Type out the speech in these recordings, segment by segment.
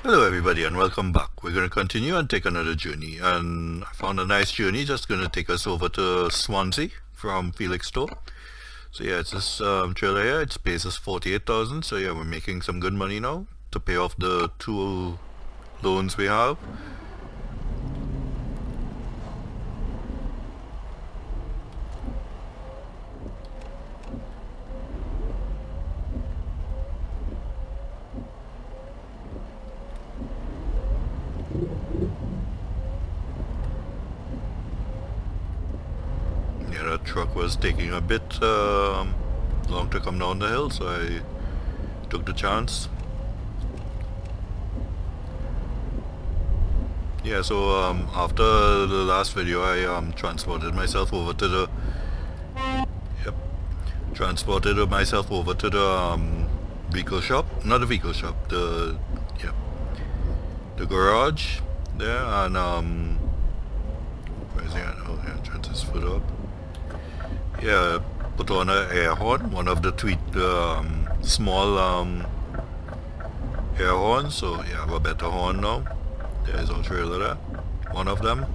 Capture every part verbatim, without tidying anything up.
Hello everybody and welcome back. We're going to continue and take another journey, and I found a nice journey just going to take us over to Swansea from Felixstowe. So yeah, it's this um, trailer here. Its pays us forty-eight thousand, so yeah, we're making some good money now to pay off the two loans we have. The truck was taking a bit um, long to come down the hill, so I took the chance. Yeah, so um, after the last video I um, transported myself over to the yep, transported myself over to the um, vehicle shop, not the vehicle shop, the yep, the garage there, and um, where is he at? Oh yeah, turn his foot up. Yeah, put on an air horn, one of the tweet, um, small um, air horns, so you have a better horn now. There's our trailer there, one of them.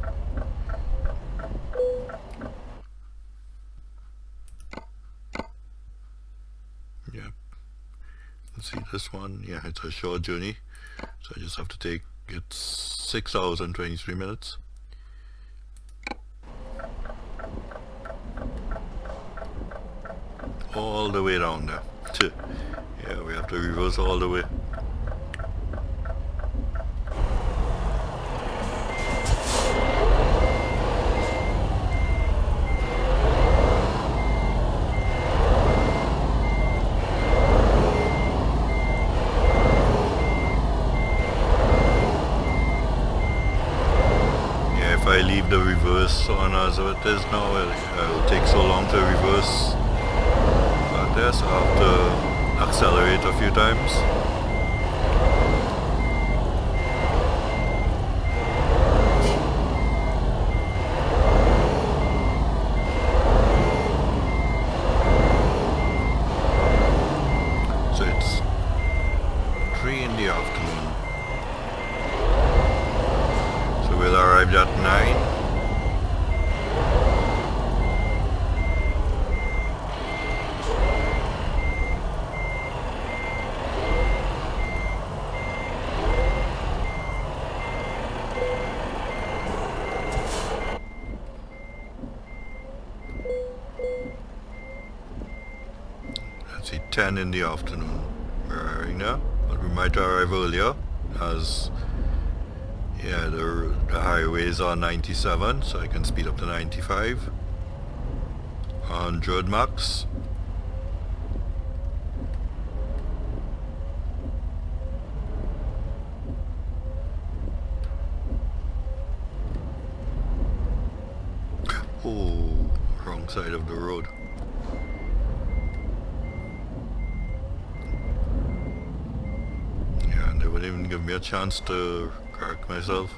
Yeah, let's see this one. Yeah, it's a short journey, so I just have to take, it's six hours and twenty-three minutes. All the way down there. Yeah, we have to reverse all the way. Yeah, if I leave the reverse on as it is now, it'll take so long to reverse. There, so I have to accelerate a few times. So it's three in the afternoon. So we'll arrive at nine. ten in the afternoon we're arriving now, but we might arrive earlier as yeah the, the highways are ninety-seven, so I can speed up to ninety-five. one hundred max. Oh, wrong side of the road. Wouldn't even give me a chance to correct myself.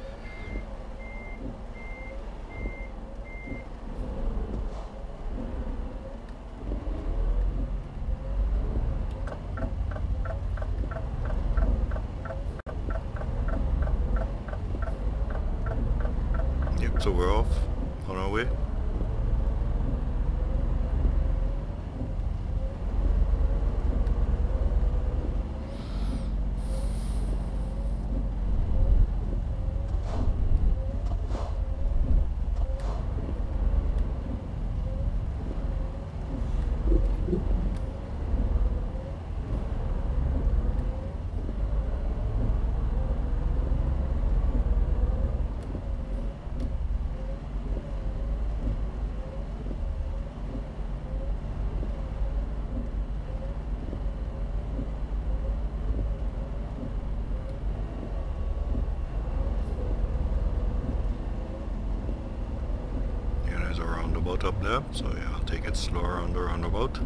Yep, so we're off on our way. Up there, so yeah, I'll take it slower on the roundabout.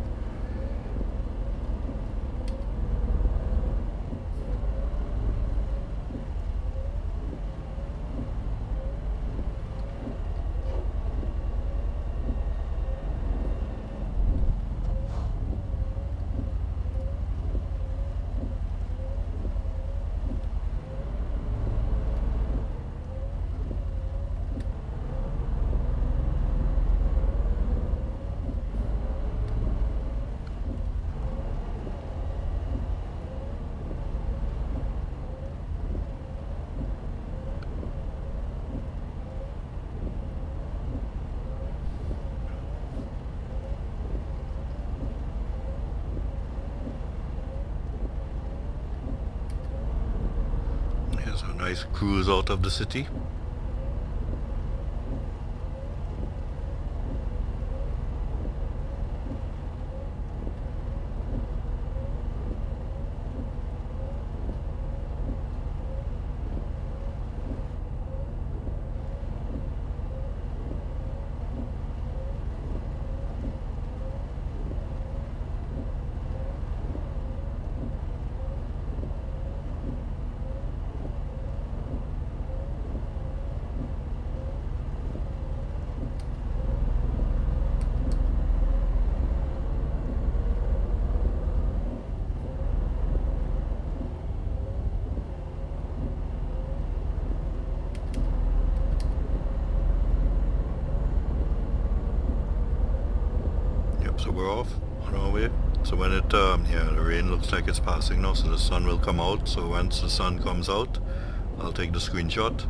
nice cruise out of the city. So we're off on our way. So when it, um, yeah, the rain looks like it's passing now, so the sun will come out. So once the sun comes out, I'll take the screenshot.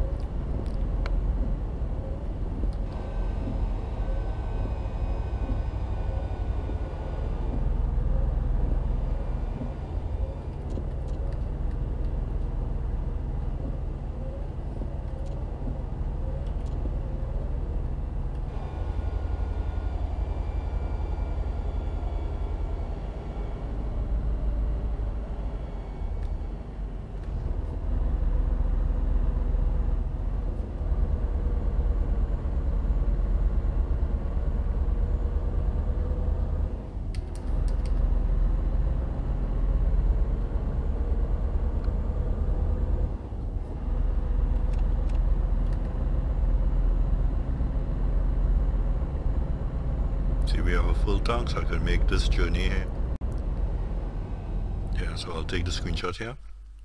See, we have a full tank, so I can make this journey here. Yeah, so I'll take the screenshot here.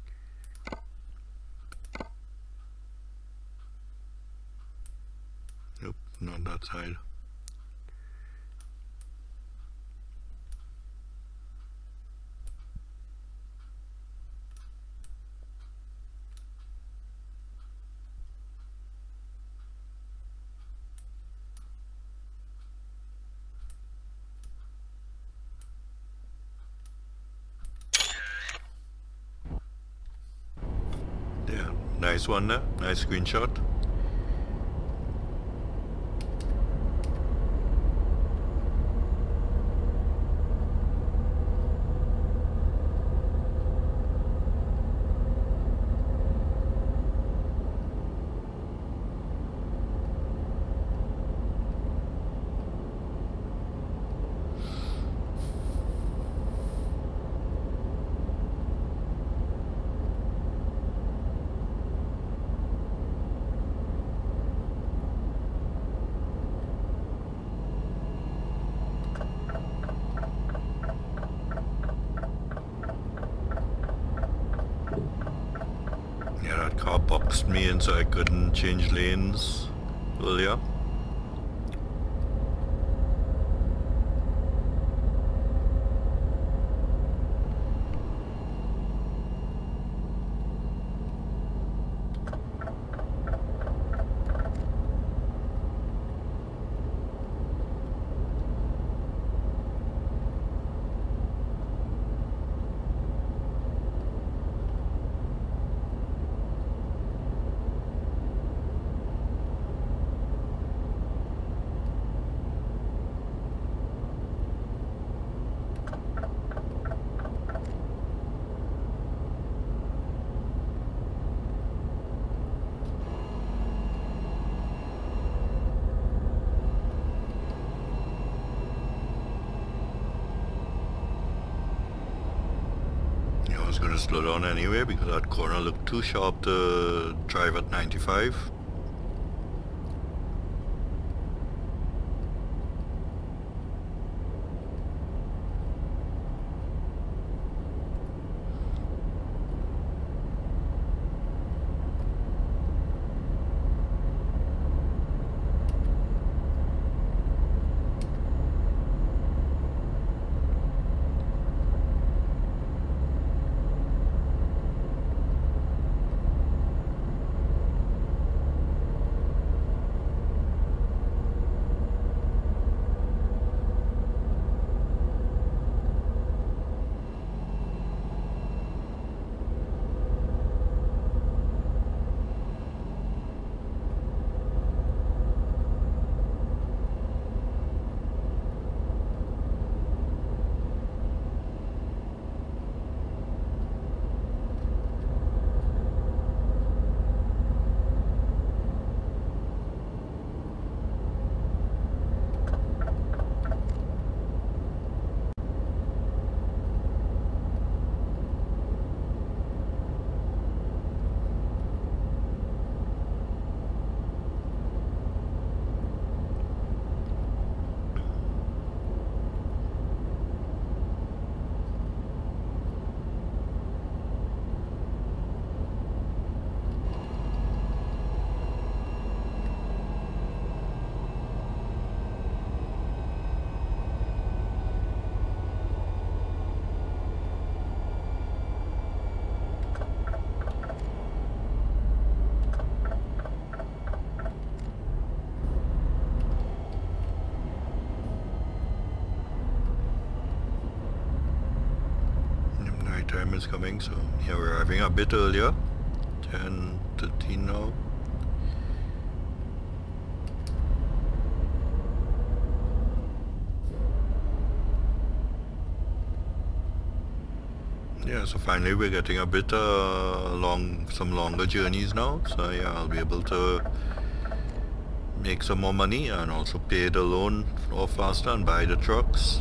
Nope, not that side. Nice one there, nice screenshot. Car boxed me in, so I couldn't change lanes earlier. I was going to slow down anyway because that corner looked too sharp to drive at ninety-five. night time is coming, so yeah, we're arriving a bit earlier. ten thirteen now. Yeah, so finally we're getting a bit uh, long, some longer journeys now. So yeah, I'll be able to make some more money and also pay the loan off faster and buy the trucks.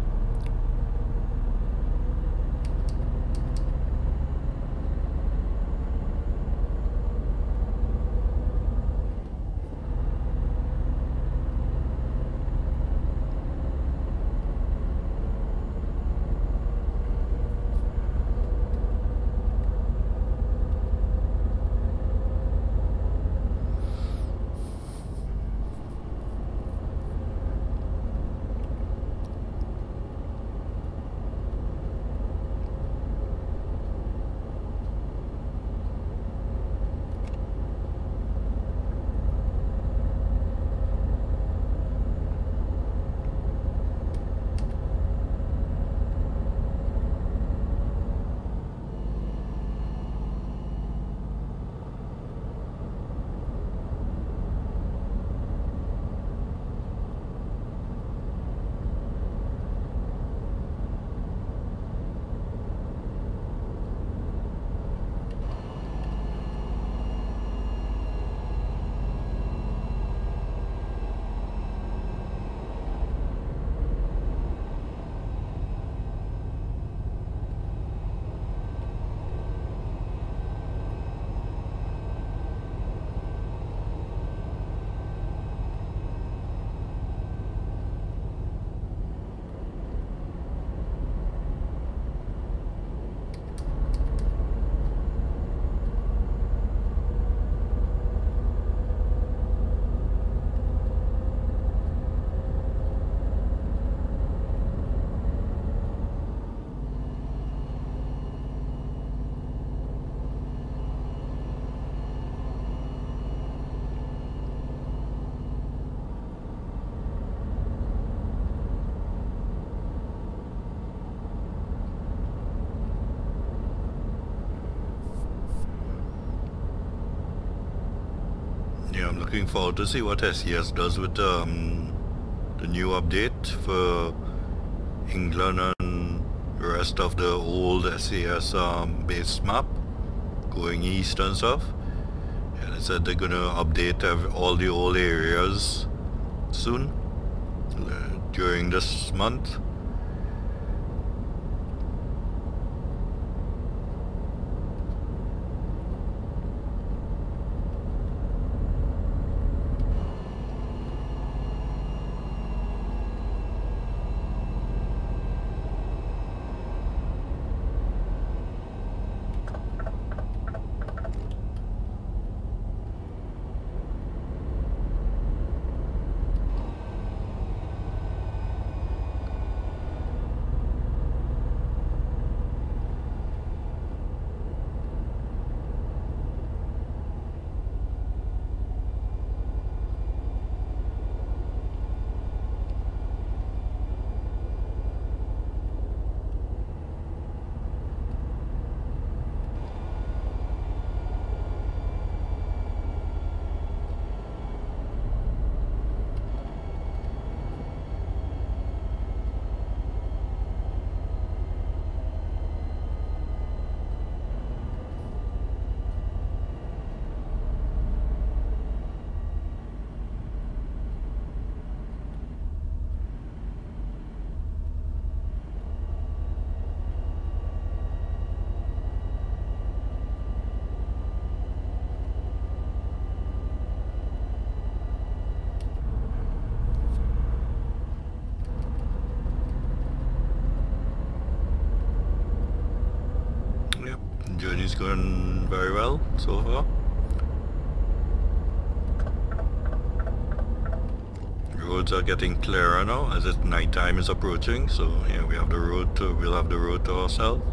Yeah, I'm looking forward to see what S E S does with um, the new update for England and the rest of the old S E S um, base map going east and stuff. And they said they're gonna update all the old areas soon uh, during this month. Journey's going very well so far. Roads are getting clearer now as it night time is approaching, so yeah, we have the road to we'll have the road to ourselves.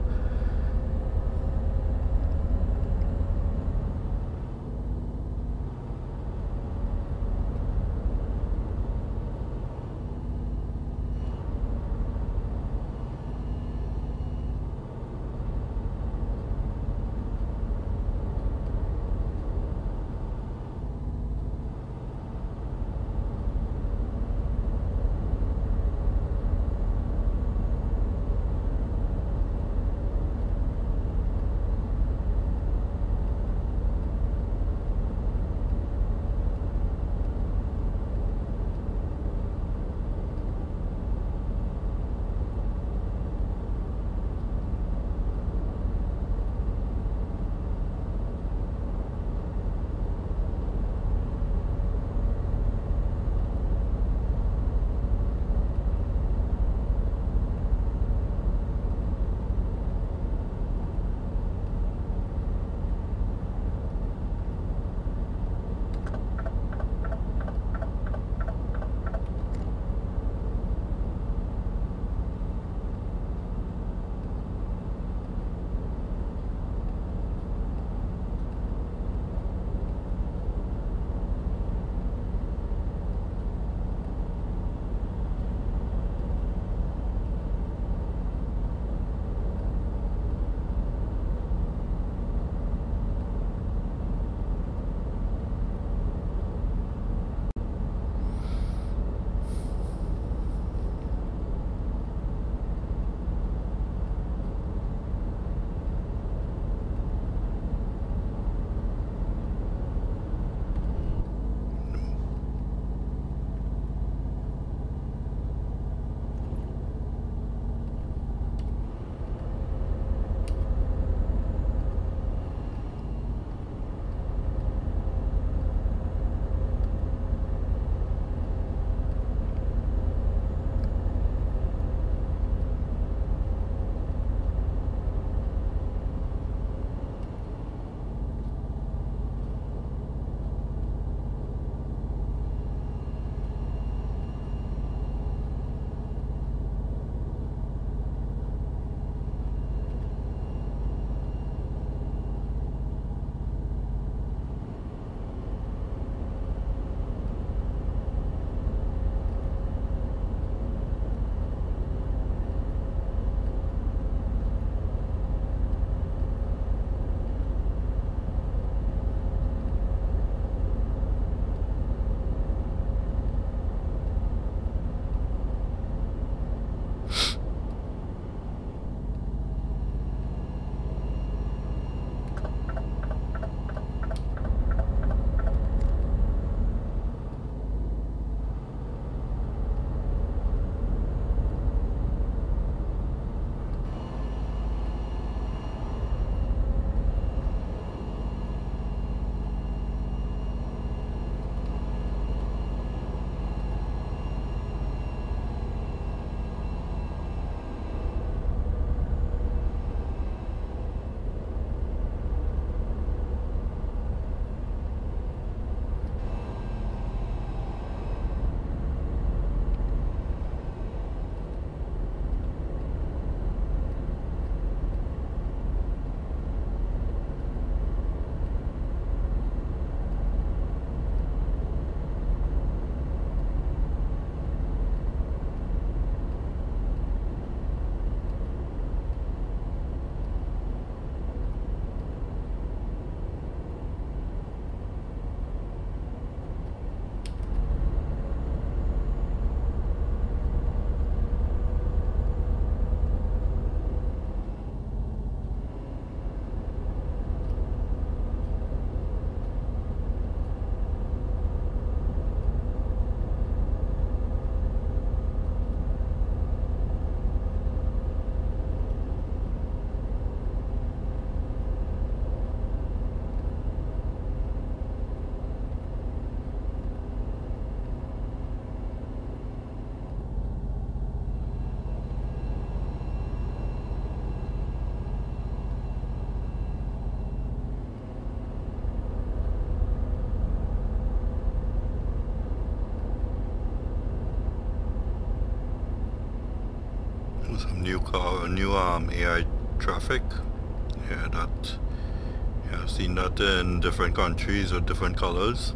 some new car, new um, A I traffic. Yeah, that. Yeah, I've seen that in different countries with different colors.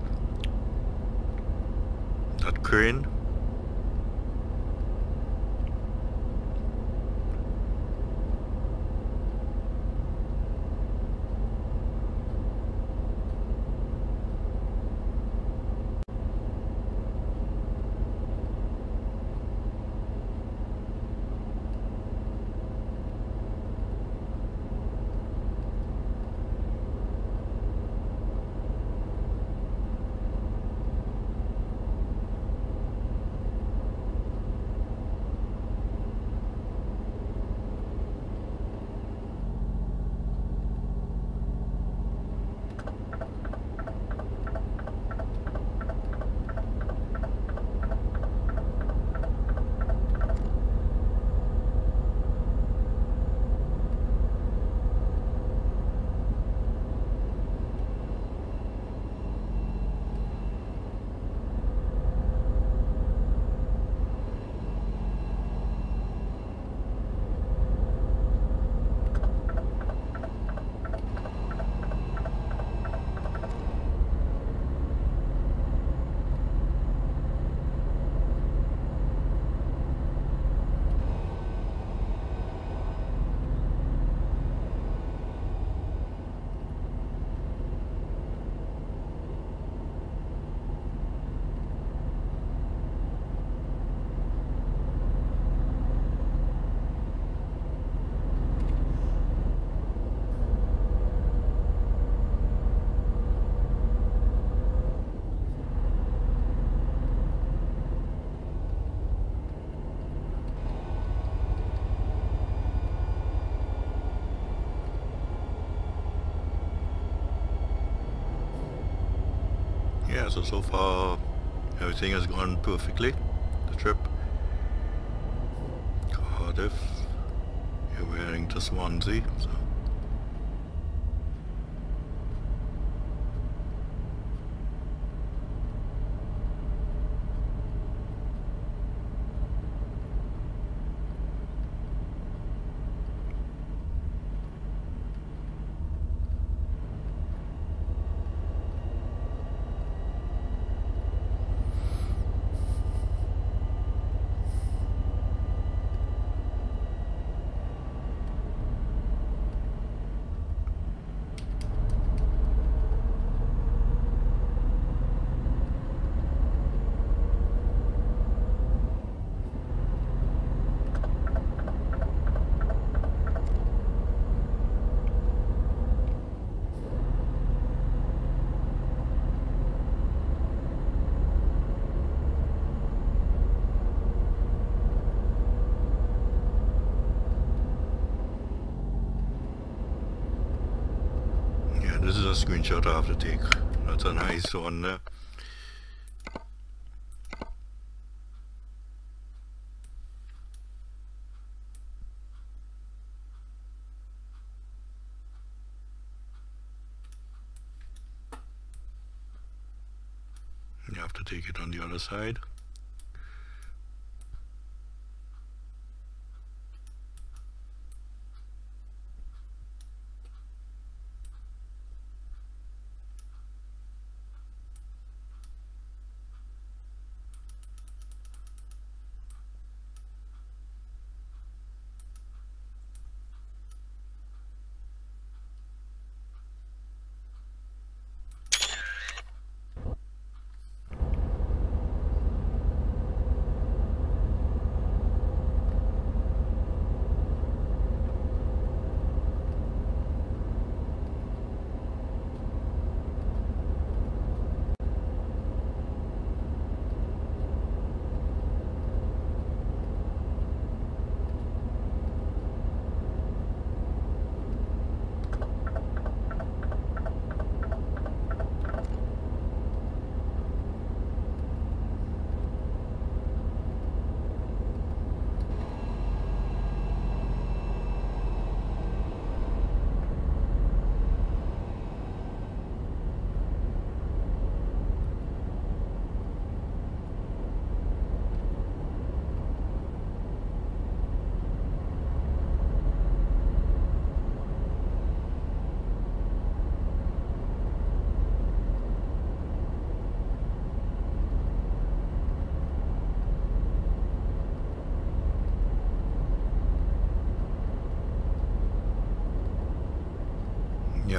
That crane. Yeah, so so far everything has gone perfectly. The trip. Cardiff. Here we're heading to Swansea. So. This is a screenshot I have to take. That's a nice one there. You have to take it on the other side.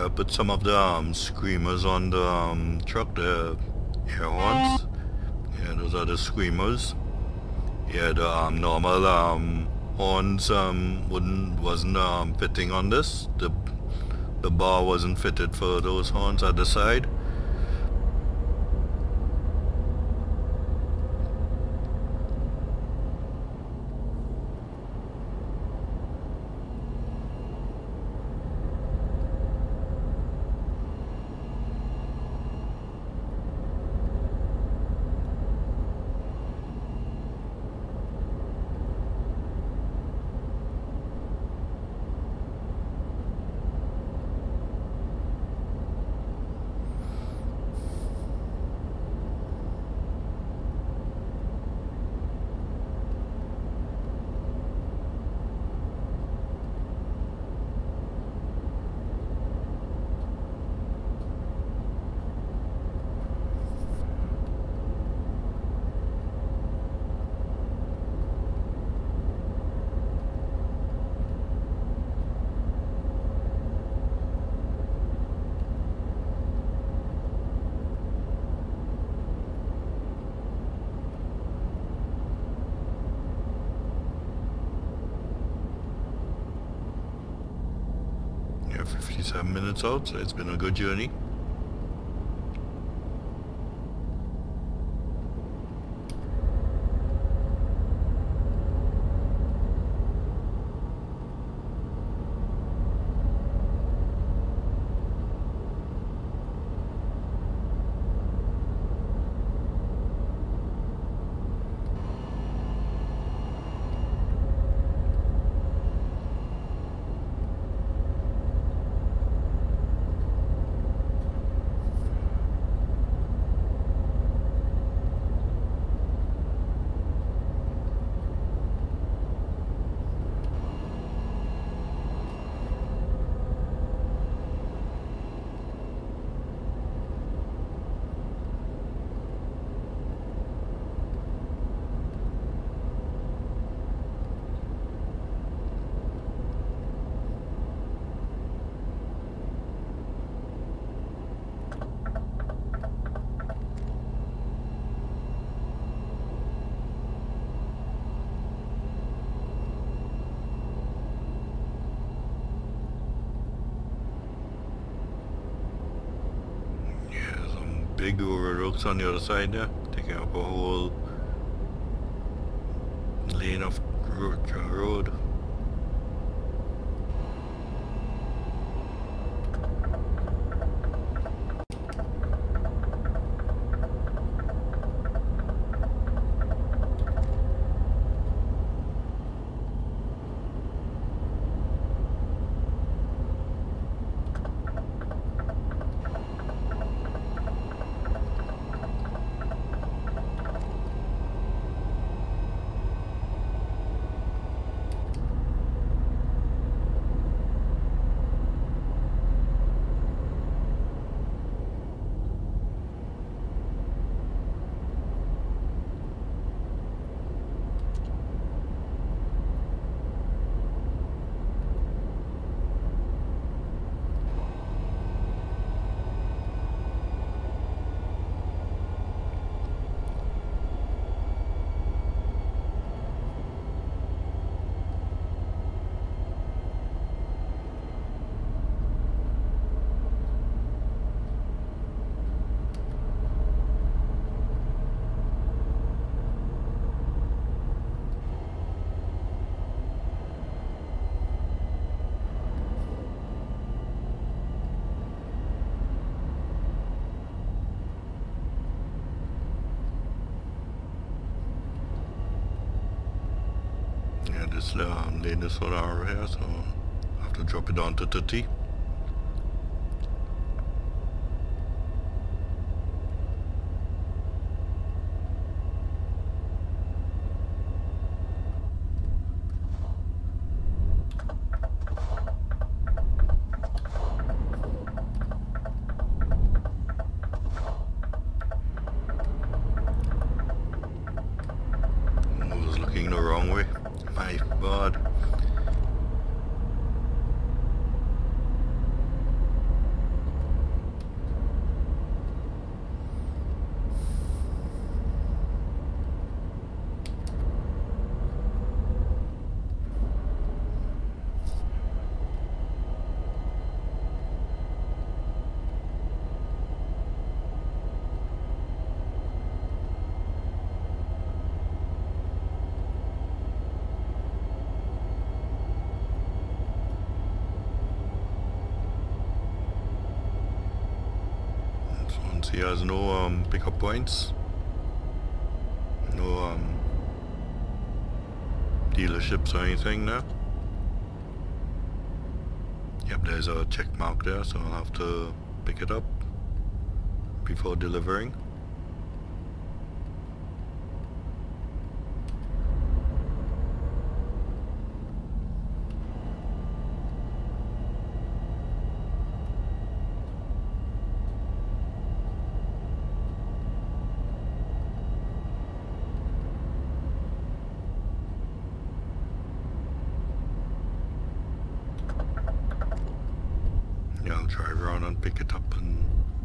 Yeah, I put some of the um, screamers on the um, truck, the air horns. Yeah, those are the screamers. Yeah, the um, normal um, horns um, wouldn't wasn't um, fitting on this. The the bar wasn't fitted for those horns at the side. fifty-seven minutes out, so it's been a good journey. Big overlooks on the other side there, taking up a whole lane of road. This um, lane is sort of over here, so I have to drop it down to thirty. I was looking the wrong way. My God. Swansea has no um, pickup points, no um, dealerships or anything there. Yep, there's a check mark there, so I'll have to pick it up before delivering. Yeah, I'll drive around and pick it up and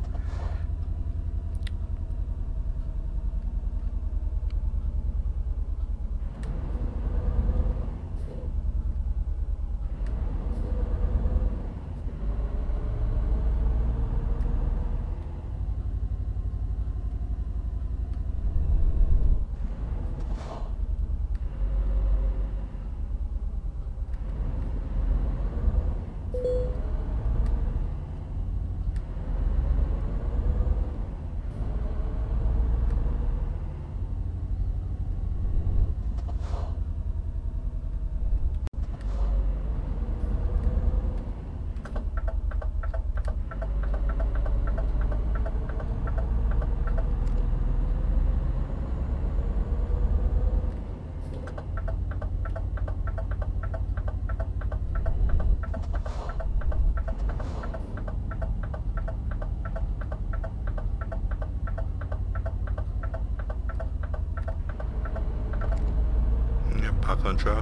back on track.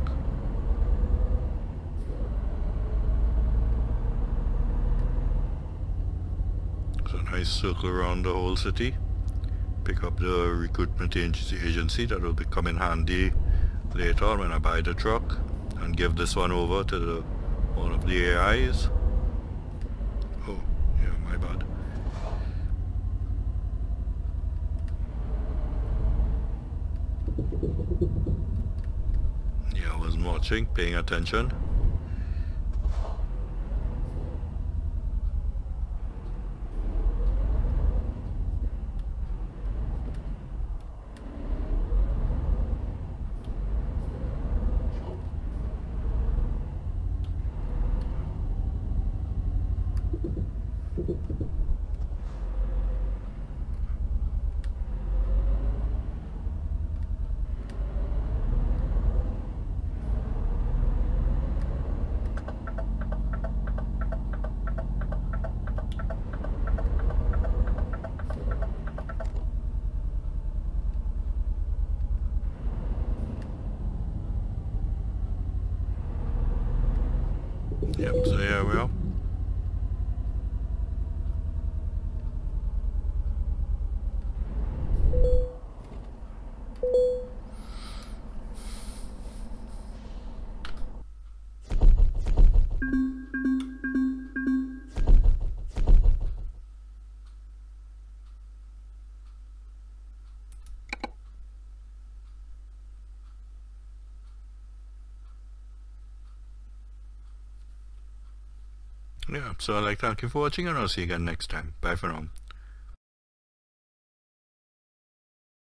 So nice circle around the whole city. Pick up the recruitment agency, that will come in handy later on when I buy the truck, and give this one over to the, one of the A Is. Oh, yeah, my bad. Yeah, I wasn't watching, paying attention. Yep, so yeah, we are. Yeah, so I'd like to thank you for watching, and I'll see you again next time. Bye for now.